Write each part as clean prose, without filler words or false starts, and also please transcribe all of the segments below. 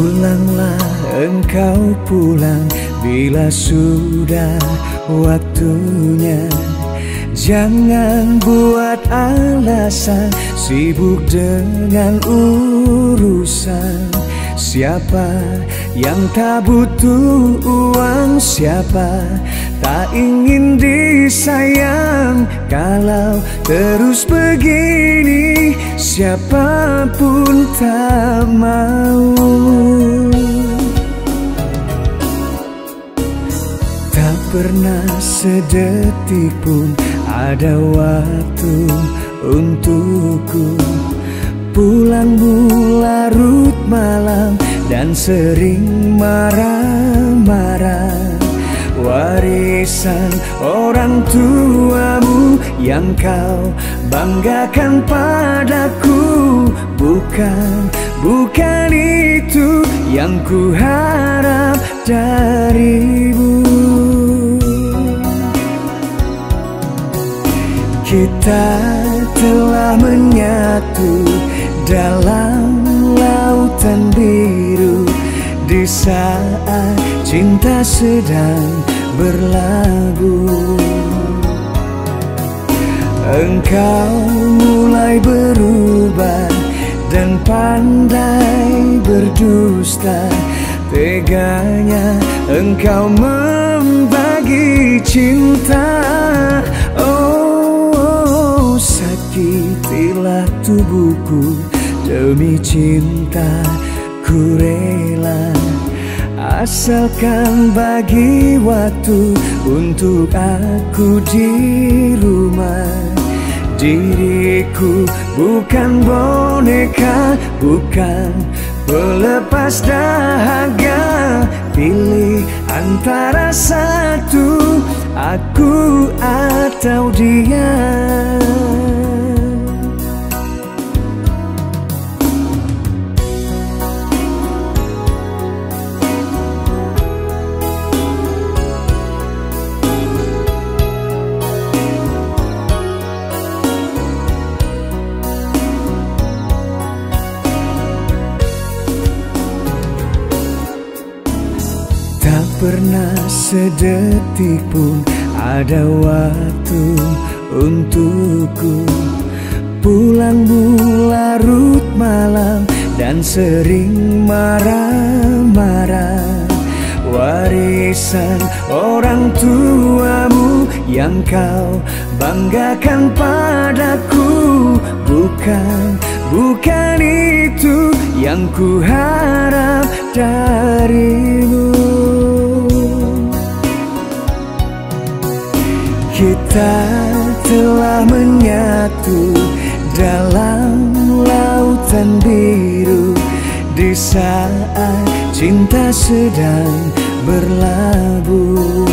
Pulanglah engkau pulang bila sudah waktunya. Jangan buat alasan sibuk dengan urusan. Siapa yang tak butuh uang, siapa tak ingin disayang. Kalau terus begini, siapapun tak mau. Tak pernah sedetik pun ada waktu untukku. Pulangmu larut malam dan sering marah-marah. Warisan orang tuamu yang kau banggakan padaku. Bukan itu yang ku harap darimu. Kita telah menyatu dalam lautan biru. Di saat cinta sedang berlabuh, engkau mulai berubah dan pandai berdusta. Teganya engkau membagi cinta. Oh, sakitilah tubuhku demi cinta. Ku rela asalkan bagi waktu untuk aku di rumah. Diriku bukan boneka, bukan pelepas dahaga. Pilih antara satu, aku atau dia. Tak pernah sedetik pun ada waktu untukku. Pulangmu larut malam dan sering marah-marah. Warisan orang tuamu yang kau banggakan padaku. Bukan itu yang ku harap darimu. Kita telah menyatu dalam lautan biru. Di saat cinta sedang berlabuh,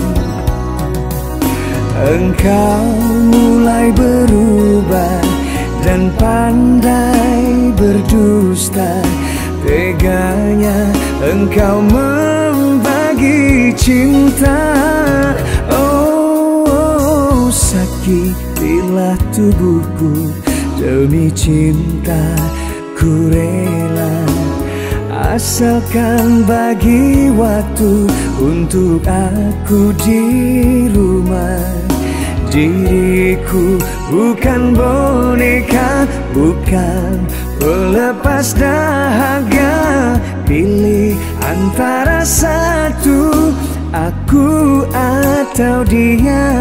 engkau mulai berubah dan pandai berdusta. Teganya engkau membagi cinta. Oh, sakitilah tubuhku demi cinta. Ku rela asalkan bagi waktu untuk aku di rumah. Diriku bukan boneka, bukan pelepas dahaga. Pilih antara satu, aku atau dia.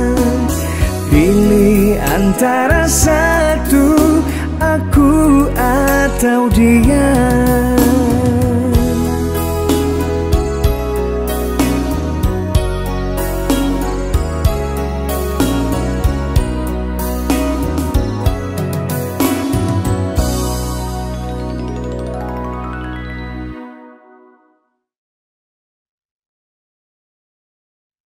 Pilih antara satu, aku atau dia.